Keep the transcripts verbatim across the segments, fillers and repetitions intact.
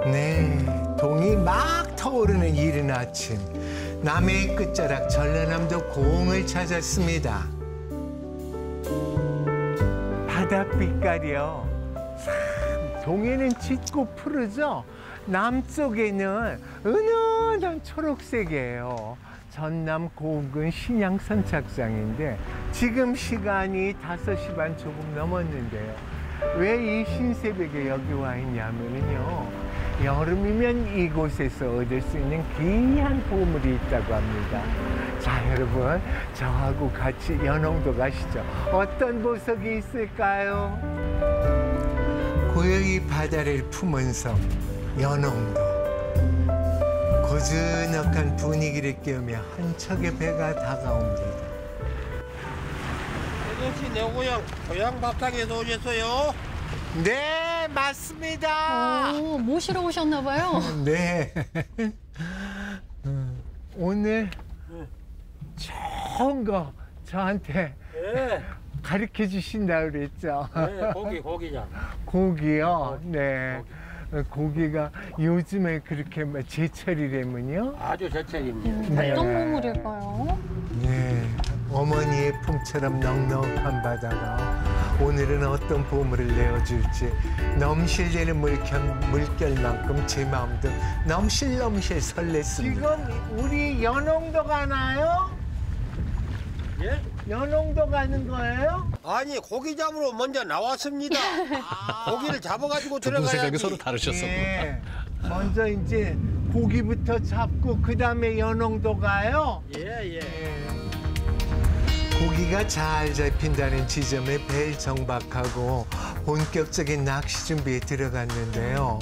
네, 동이 막 터오르는 이른 아침. 남해의 끝자락 전라남도 고흥을 찾았습니다. 바닷빛깔이요. 참, 동해는 짙고 푸르죠? 남쪽에는 은은한 초록색이에요. 전남 고흥 신양 선착장인데 지금 시간이 다섯 시 반 조금 넘었는데요. 왜 이 신새벽에 여기 와 있냐면요. 여름이면 이곳에서 얻을 수 있는 귀한 보물이 있다고 합니다. 자, 여러분, 저하고 같이 연홍도 가시죠. 어떤 보석이 있을까요? 고요히 바다를 품은 섬, 연홍도. 고즈넉한 분위기를 깨우며 한 척의 배가 다가옵니다. 이것이 내 고향, 고향 밥상에서 오셨어요? 네, 맞습니다. 오, 모시러 오셨나 봐요. 네. 오늘 좋은 거 저한테 네. 가르쳐 주신다 그랬죠. 네, 고기, 고기잖아. 고기요? 네. 고기가 요즘에 그렇게 제철이라면요? 아주 제철입니다. 네. 어떤 보물일까요? 네. 어머니의 품처럼 넉넉한 바다가 오늘은 어떤 보물을 내어줄지 넘실대는 물결, 물결만큼 제 마음도 넘실넘실 설렜습니다. 지금 우리 연홍도 가나요? 예? 연홍도 가는 거예요? 아니, 고기 잡으러 먼저 나왔습니다. 아. 고기를 잡아가지고 두 분 생각이 들어가야지. 서로 다르셨어. 예. 먼저 이제 고기부터 잡고 그 다음에 연홍도 가요? 예, 예. 고기가 잘 잡힌다는 지점에 배를 정박하고 본격적인 낚시 준비에 들어갔는데요.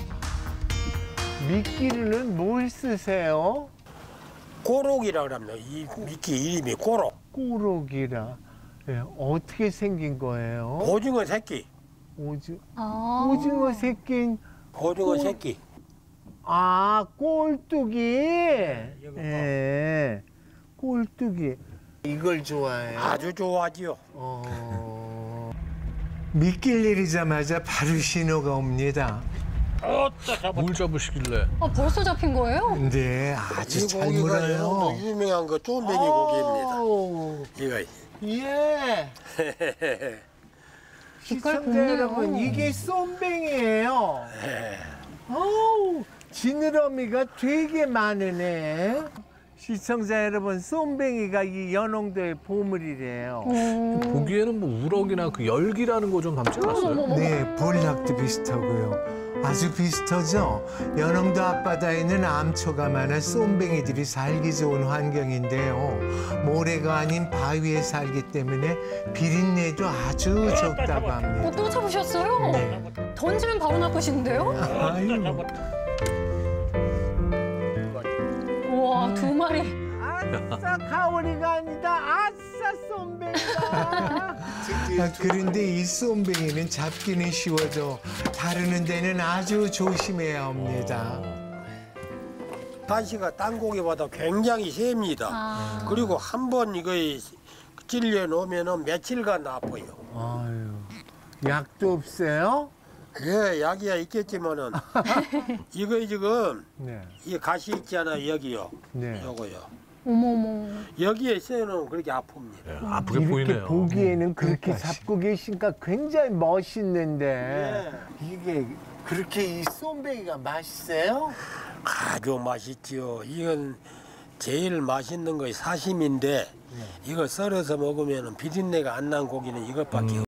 미끼로는 뭘 쓰세요? 고록이라 그럽니다. 이 미끼 이름이 고록. 꼬록이라. 예, 어떻게 생긴 거예요? 오징어 새끼. 오징, 아. 오징어 새끼. 오징어 꼴- 새끼. 아, 꼴뚜기. 이거 봐. 예, 꼴뚜기. 이걸 좋아해요? 아주 좋아하지요. 어... 미끼를 내리자마자 바로 신호가 옵니다. 어따 잡아. 뭘 잡으시길래? 아, 벌써 잡힌 거예요? 네, 아주 이 잘 고기가 물어요. 영도 유명한 거 쫀뱅이 오, 고기입니다. 이거. 예. 빛깔 시청자 좋네요. 여러분, 이게 쏨뱅이에요. 예. 어우, 지느러미가 되게 많으네. 시청자 여러분, 쏨뱅이가 이 연홍도의 보물이래요. 오. 보기에는 뭐 우럭이나 그 열기라는 거 좀 닮지 않았어요? 네, 볼락도 비슷하고요. 아주 비슷하죠? 연홍도 앞바다에는 암초가 많아 쏨뱅이들이 살기 좋은 환경인데요. 모래가 아닌 바위에 살기 때문에 비린내도 아주 적다고 어, 합니다. 또 잡으셨어요? 네. 던지면 바로 낚으시는데요? 아유, 우와, 두 마리. 아싸 가오리가 아니다. 아싸 쏨뱅이다. 아, 그런데 이 쏨뱅이는 잡기는 쉬워져 다루는 데는 아주 조심해야 합니다. 간시가 딴 고기보다 굉장히 셉니다. 아. 그리고 한 번 이거 찔려 놓으면 며칠간 아파요. 아유, 약도 없어요? 예, 약이야 있겠지만은 이거 지금 네, 이 가시 있잖아요, 여기요. 네. 요거요. 어머머. 여기에 있어는 그렇게 아픕니다. 네, 아프게 이렇게 보이네요. 보기에는 그렇게 그러니까. 잡고 계시니까 굉장히 멋있는데 예. 이게 그렇게 이 쏨뱅이가 맛있어요? 아주 맛있지요. 이건 제일 맛있는 거이 사심인데 이거 썰어서 먹으면 비린내가 안 난 고기는 이것밖에 없어요.